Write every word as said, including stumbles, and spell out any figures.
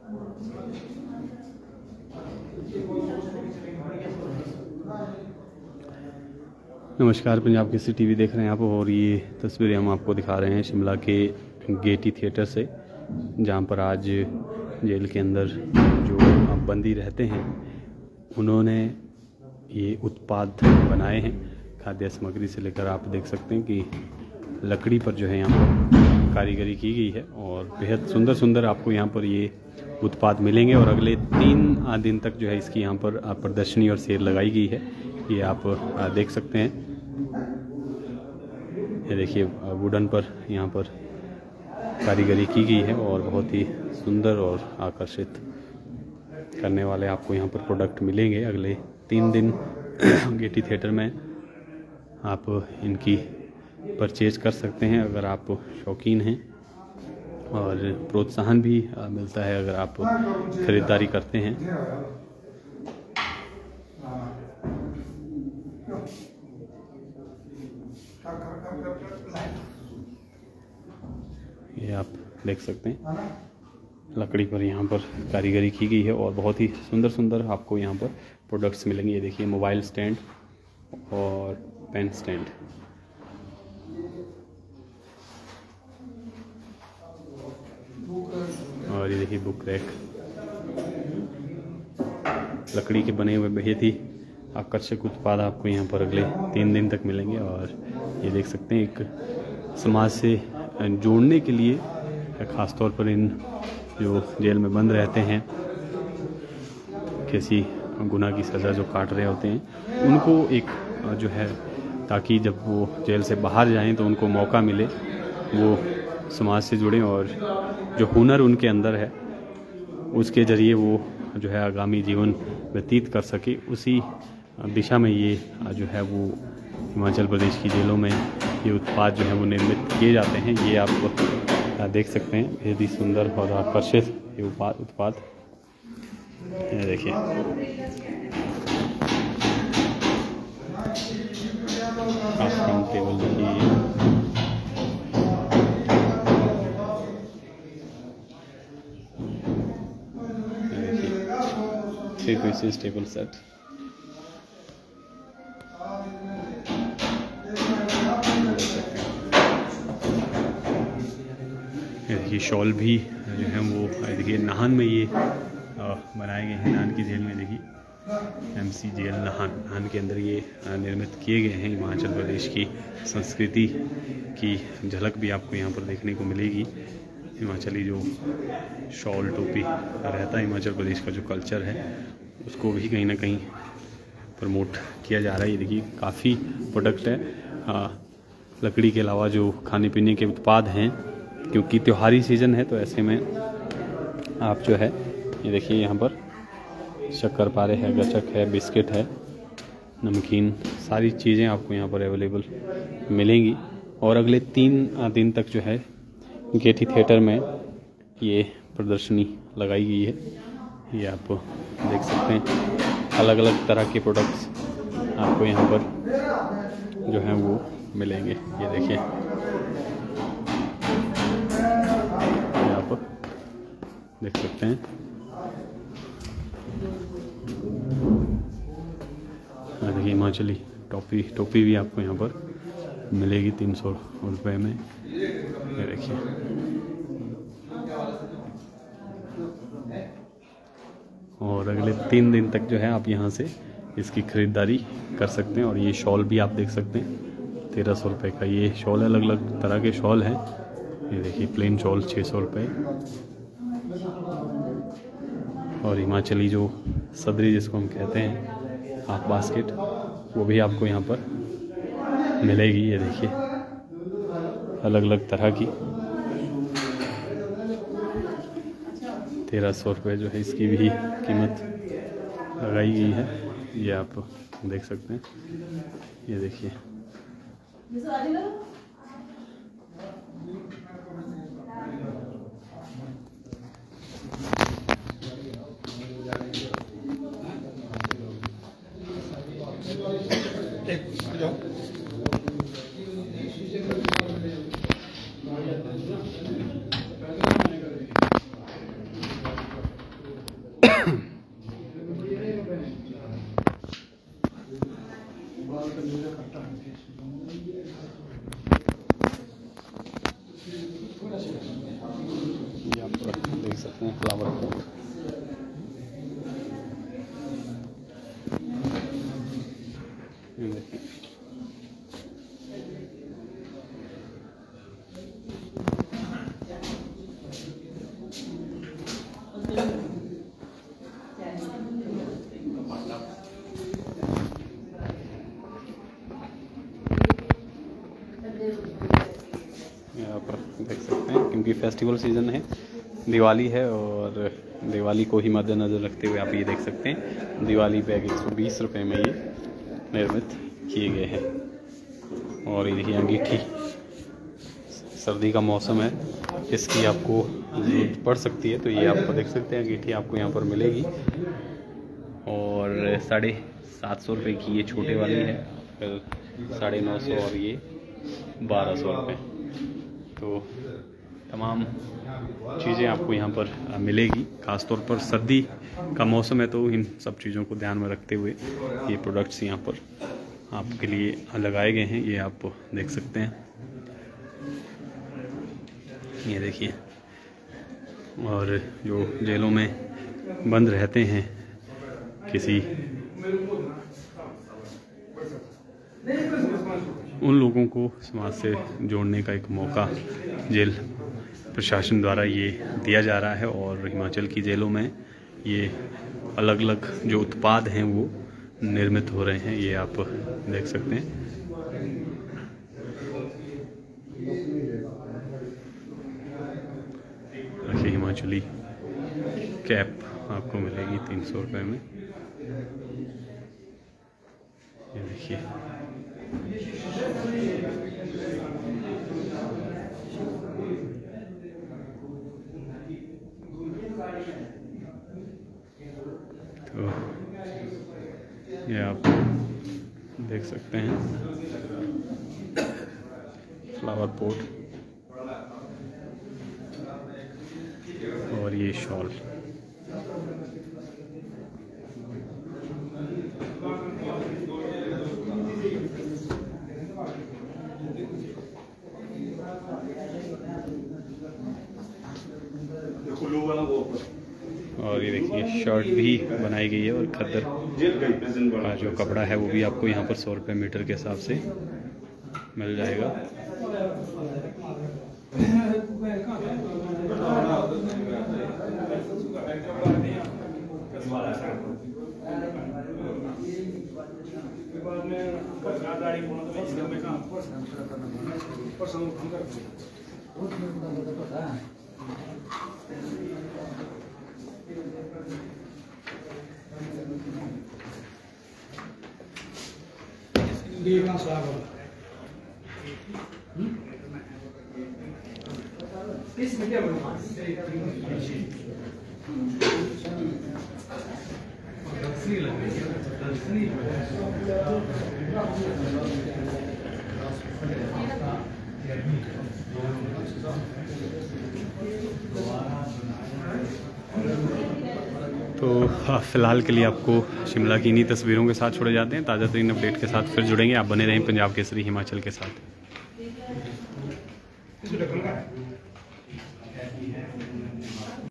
नमस्कार, पंजाब केसरी टीवी देख रहे हैं आप, और ये तस्वीरें हम आपको दिखा रहे हैं शिमला के गेटी थिएटर से, जहां पर आज जेल के अंदर जो बंदी रहते हैं उन्होंने ये उत्पाद बनाए हैं। खाद्य सामग्री से लेकर आप देख सकते हैं कि लकड़ी पर जो है यहाँ पर कारीगरी की गई है और बेहद सुंदर सुंदर आपको यहाँ पर ये उत्पाद मिलेंगे। और अगले तीन दिन तक जो है इसकी यहाँ पर प्रदर्शनी और सेल लगाई गई है, ये आप देख सकते हैं। ये देखिए वुडन पर यहाँ पर कारीगरी की गई है और बहुत ही सुंदर और आकर्षित करने वाले आपको यहाँ पर प्रोडक्ट मिलेंगे अगले तीन दिन गेटी थिएटर में। आप इनकी परचेज कर सकते हैं अगर आप शौकीन हैं, और प्रोत्साहन भी मिलता है अगर आप खरीदारी करते हैं। ये आप देख सकते हैं लकड़ी पर यहाँ पर कारीगरी की गई है और बहुत ही सुंदर सुंदर आपको यहाँ पर प्रोडक्ट्स मिलेंगे। ये देखिए मोबाइल स्टैंड और पेन स्टैंड, और ये देखिए बुक रैक, लकड़ी के बने हुए बेहद ही आकर्षक उत्पाद आपको यहाँ पर अगले तीन दिन तक मिलेंगे। और ये देख सकते हैं एक समाज से जोड़ने के लिए, ख़ासतौर पर इन जो जेल में बंद रहते हैं, किसी गुनाह की सज़ा जो काट रहे होते हैं, उनको एक जो है, ताकि जब वो जेल से बाहर जाएं तो उनको मौका मिले, वो समाज से जुड़ें और जो हुनर उनके अंदर है उसके ज़रिए वो जो है आगामी जीवन व्यतीत कर सके। उसी दिशा में ये जो है वो हिमाचल प्रदेश की जेलों में ये उत्पाद जो है वो निर्मित किए जाते हैं। ये आप देख सकते हैं, बेहद ही सुंदर और आकर्षित ये उत्पाद। ये देखिए काउंट टेबल, देखिए थ्री पीसेस टेबल सेट। ये शॉल भी जो है वो देखिए नाहन में ये बनाए गए हैं। नाहन की जेल में देखिए एमसी जेल नाहन, नाहन के अंदर ये निर्मित किए गए हैं। हिमाचल प्रदेश की संस्कृति की झलक भी आपको यहाँ पर देखने को मिलेगी। हिमाचली जो शॉल टोपी रहता है, हिमाचल प्रदेश का जो कल्चर है उसको भी कहीं ना कहीं प्रमोट किया जा रहा है। ये देखिए काफ़ी प्रोडक्ट है, आ, लकड़ी के अलावा जो खाने पीने के उत्पाद हैं, क्योंकि त्योहारी सीज़न है तो ऐसे में आप जो है ये देखिए यहाँ पर शक्करपारे है, गचक है, बिस्किट है, नमकीन, सारी चीज़ें आपको यहाँ पर अवेलेबल मिलेंगी। और अगले तीन दिन तक जो है गेटी थिएटर में ये प्रदर्शनी लगाई गई है। ये आप देख सकते हैं अलग अलग तरह के प्रोडक्ट्स आपको यहाँ पर जो हैं वो मिलेंगे। ये देखिए आप देख सकते हैं, देखिए हिमाचली टोपी टोपी भी आपको यहाँ पर मिलेगी तीन सौ रुपये में। ये देखिए और अगले तीन दिन तक जो है आप यहाँ से इसकी ख़रीदारी कर सकते हैं। और ये शॉल भी आप देख सकते हैं तेरह सौ रुपये का ये शॉल है, अलग अलग तरह के शॉल हैं। ये देखिए प्लेन शॉल छः सौ रुपये, और हिमाचली जो सदरी जिसको हम कहते हैं, हाफ बास्केट, वो भी आपको यहाँ पर मिलेगी। ये देखिए अलग अलग तरह की तेरह सौ रुपये जो है इसकी भी कीमत लगाई गई है। ये आप देख सकते हैं। ये देखिए देख सकते हैं फ्लावर पॉट। यहाँ पर देख सकते हैं क्योंकि फेस्टिवल सीज़न है, दिवाली है, और दिवाली को ही मद्देनज़र रखते हुए आप ये देख सकते हैं दिवाली बैग एक सौ बीस रुपये में ये निर्मित किए गए हैं। और ये देखिए अंगीठी, सर्दी का मौसम है, इसकी आपको ज़रूरत पड़ सकती है, तो ये आपको देख सकते हैं अंगीठी आपको यहाँ पर मिलेगी। और साढ़े सात सौ रुपये की ये छोटे वाली है, फिर साढ़े नौ सौ और ये बारह सौ रुपये। तो तमाम चीज़ें आपको यहाँ पर मिलेगी। ख़ासतौर पर सर्दी का मौसम है, तो इन सब चीज़ों को ध्यान में रखते हुए ये प्रोडक्ट्स यहाँ पर आपके लिए लगाए गए हैं। ये आप देख सकते हैं, ये देखिए। और जो जेलों में बंद रहते हैं, किसी उन लोगों को समाज से जोड़ने का एक मौका जेल प्रशासन द्वारा ये दिया जा रहा है। और हिमाचल की जेलों में ये अलग अलग जो उत्पाद हैं वो निर्मित हो रहे हैं, ये आप देख सकते हैं। देखिए हिमाचली कैप आपको मिलेगी तीन सौ रुपये में, ये देखिए। तो ये आप देख सकते हैं फ्लावर पॉट और ये शॉल। और ये देखिए शर्ट भी बनाई गई है, और खद्दर का जो कपड़ा है वो भी आपको यहाँ पर सौ रुपये मीटर के हिसाब से मिल जाएगा। तो फ़िलहाल के लिए आपको शिमला की इन्हीं तस्वीरों के साथ छोड़े जाते हैं। ताज़ा तरीन अपडेट के साथ फिर जुड़ेंगे। आप बने रहें पंजाब केसरी हिमाचल के साथ।